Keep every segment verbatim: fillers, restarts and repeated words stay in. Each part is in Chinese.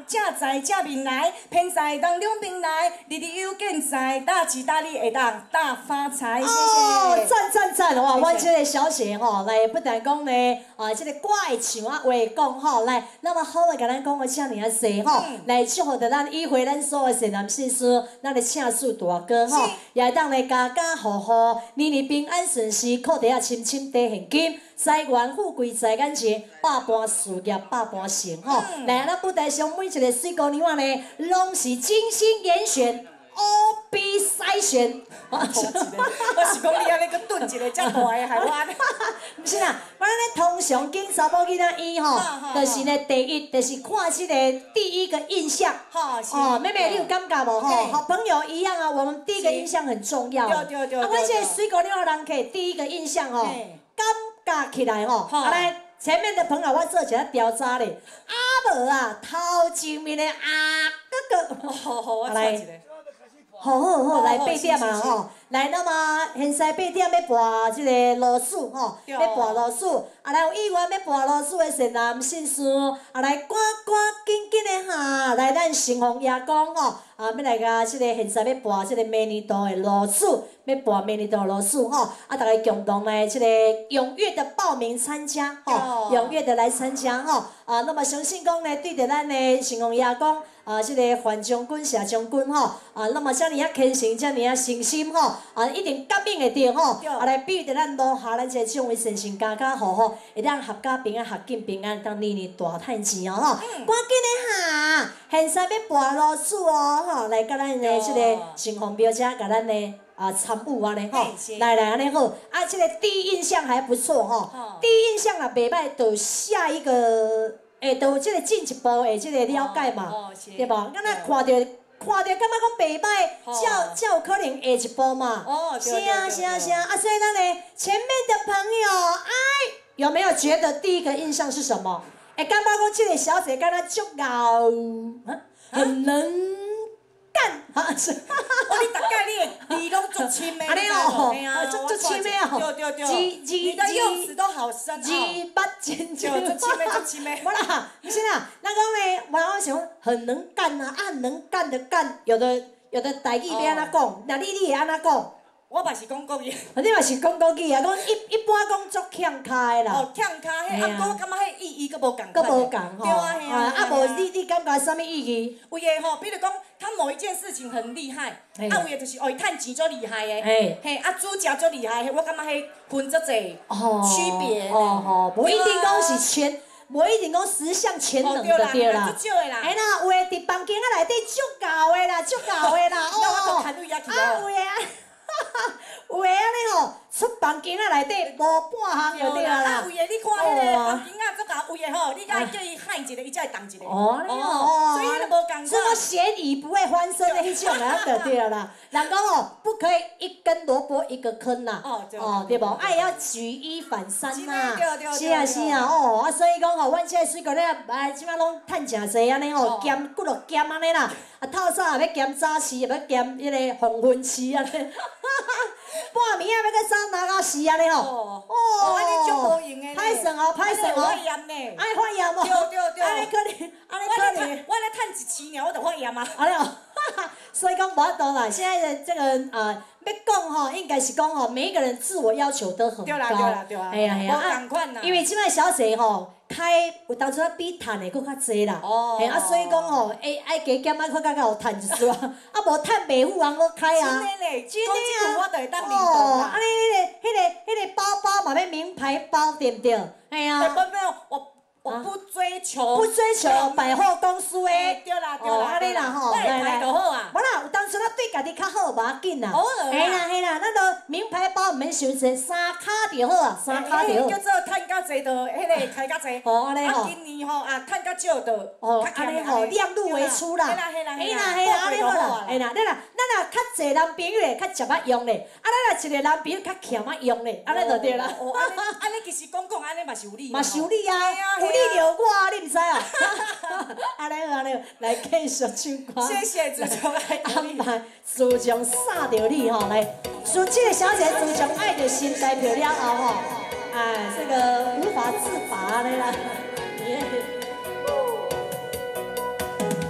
正在正面来，偏在当两边来，日日有见在，大吉大利会当大发财。谢谢。 哦，赞赞赞！哇，我这个小姐吼，来不但讲呢，啊，这个歌会唱啊，话讲吼，来，那么好来甲咱讲个遮尔啊细吼，来祝福着咱议会咱所有善男信士，咱的请祝大哥吼，也当来家家户户年年平安顺遂，裤底啊深深地现金。 财源富贵在眼前，百般事业百般成吼。来，咱舞台上每一个水姑娘仔呢，拢是精心严选、乌比筛选。 我是讲你安尼搁炖一个遮大个，害我安尼。 毋是啦，我咧通常经查某囡仔伊吼，就是呢第一，就是看即个第一个印象。哦，妹妹你有感觉无吼？好朋友一样啊，我们第一个印象很重要。对对对。啊，阮这个水姑娘仔人客第一个印象吼，感。 架起来吼，啊来前面的朋友，我做一下调查咧，啊无啊，头前面的啊哥哥， 好好，我来， 好好好，来八点啊吼，来那么现在八点要跋即个罗数吼，要跋罗数，啊来有议员要跋罗数的善男信士，啊来赶赶紧紧的哈，来咱城隍爷公吼。 啊，要来甲即个现在要跋即个明年度的罗数，要跋明年度罗数吼，啊，大家共同来即个踊跃的报名参加吼，踊跃的来参加吼，啊，那么相信讲呢，对着咱的城隍爷讲，啊，即个范将军、谢将军吼，啊，那么遮尔啊虔诚，遮尔啊诚心吼，啊，一定感应会着吼，啊，来比着咱落下咱这种为善善家家户户，会当合家平安、合境平安，当年年大赚钱哦吼，赶紧的哈，现在要跋罗数哦。 吼，来甲咱的即个城隍庙遮，甲咱的啊参悟安尼吼，来来安尼好，啊，即个第一印象还不错吼，第一印象啊袂歹，就下一个，诶，就即个进一步的即个了解嘛，对无？敢若看着看着，感觉讲袂歹，才才有可能下一步嘛。是啊是啊是啊，啊，所以咱呢前面的朋友，哎，有没有觉得第一个印象是什么？会感觉讲即个小姐敢若足够，很能。 干，哈是， 我你大概你的字拢足深的， 安尼哦，足足深的哦， 对对对， 字字你的用词都好深字八真真， 足深的足深的。 无啦，不是啦，那讲呢，我想很能干啊，啊，能干的干，有的有的台语要安怎讲，那你你会安怎讲？ 我嘛是讲国语， 你嘛是讲国语啊？讲一一般讲足欠开啦。 哦，欠开，迄啊，我感觉迄意义佫无共。 佫无共吼。 对啊，嘿啊。 啊，无你你感觉啥物意义？ 有诶吼，比如讲，他某一件事情很厉害，啊，有诶就是哦，伊趁钱足厉害诶，嘿，啊，煮食足厉害，我感觉迄分足侪区别。 哦吼，无一定讲是全。 无一定讲十项全能的对啦， 足少的啦。 哎啦，有诶伫房间仔内底足够的啦，足够的啦， 哦。啊，有诶啊，有诶安尼吼，出房间仔内底无半项就对啦。 啊，有诶，你看迄个房间仔足够，有诶吼，你甲伊叫伊喊一个，伊才会动一个。 哦，哦， 所以迄个无共款。 什么咸鱼不会翻身的迄种啊，就对啦。人讲哦，不可以一根萝卜一个坑呐。哦，哦，对无？爱要举一反三呐。是啊，是啊，哦，啊，所以讲吼，阮这个水果咧，啊，即摆拢趁诚济安尼吼，减骨落减安尼啦。啊，透早也要减早市，也要减迄个黄昏市安尼。半暝啊，要搁早拿到四安尼吼。 哦，安尼足无用诶。 歹算哦，歹算哦。 发炎呢。 爱发炎哦。 对对对。 安尼可能，安尼可能。 我咧趁一千尔，我就发炎啊。 安尼哦。所以讲无法度啦，现在的这个呃，要讲吼，应该是讲吼，每一个人自我要求都很高。 对啦对啦对啦。哎呀哎呀。无共款啦。 因为即摆小姐吼，开有当初啊比趁的佫较济啦。哦。嘿啊，所以讲吼，爱爱加减啊，佫较较有趁一丝啊。啊，无趁袂赴人佫开啊。 真诶嘞，真诶啊。我就会当领导啦。哦，安尼迄个、迄个、迄个包包嘛要名牌包，对不对？哎呀。 没有没有，我。我不追求， 不追求百货公司诶， 对啦对啦， 安尼啦吼， 来来就好啊。 无啦，有当时咱对家己较好无要紧啦。 偶尔啦。 嘿啦嘿啦，咱都名牌包毋免收济，三卡就好啊，三卡就好。 叫做趁较济就迄个开较济。 哦，安尼吼。 啊，今年吼啊，趁较少就哦，安尼吼，量入为出啦。 嘿啦嘿啦嘿啦嘿啦，安尼好啦。嘿啦，咱啦，咱啦较济男朋友咧，较食捌用咧，啊，咱啦一个男朋友较欠捌用咧，安尼就对啦。 哦，安尼安尼其实讲讲安尼嘛是有理。 嘛是有理啊，有理着我。你毋知哦，安尼安尼来继续唱歌。 谢谢自强爱安排自强杀着你吼，来，说这个小姐自强爱着心代表了后吼，哎，这个无法自拔的啦。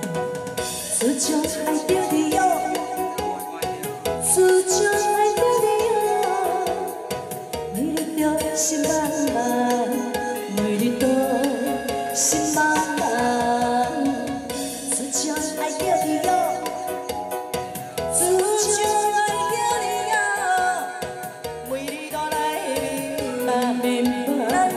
将爱着你哟，自将爱着你哟，每日都心茫茫，每日都心茫茫，自将爱着你哟，自将爱着你哟，每日都来明白。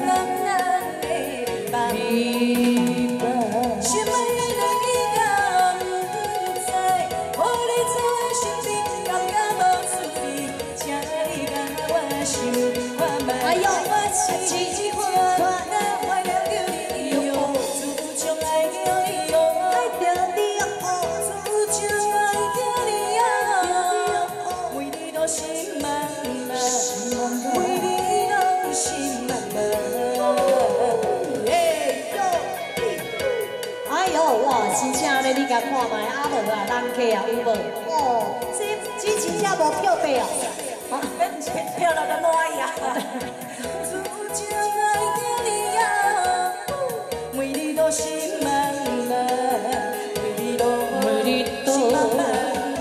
哎呦，我只一看，爱着你哟，自将爱着你哟，爱着你哟，自将爱着你哟，为你都心茫茫，为你都心茫茫。哎呦，哇，真正咧，你甲看卖，啊无啊，人客啊有无？哦，这这真正无票价哦。 啊，漂亮的暖呀！自将爱着你呀，每日都心茫茫，每日都心茫茫。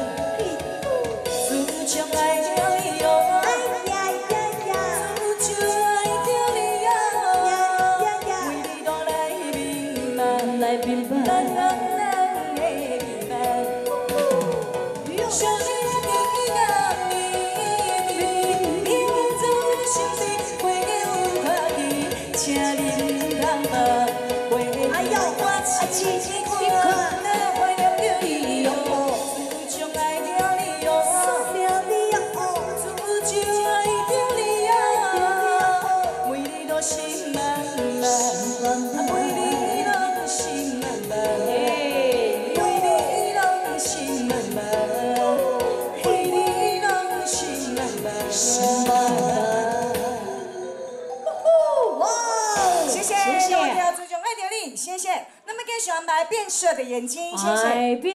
自将爱着你哟，哎呀呀呀！自将爱着你呀，每日都来明白，来明白，来明白。想你的哎呦，我只一看，怀念着你哟，自将爱着你哟，着你哟，自将爱着你呀，为你都心茫茫，为你都心茫茫，为你都心茫茫，为你都心茫茫。 谢谢，谢谢，自将爱着你，谢谢。那么更喜欢白变色的眼睛，谢谢。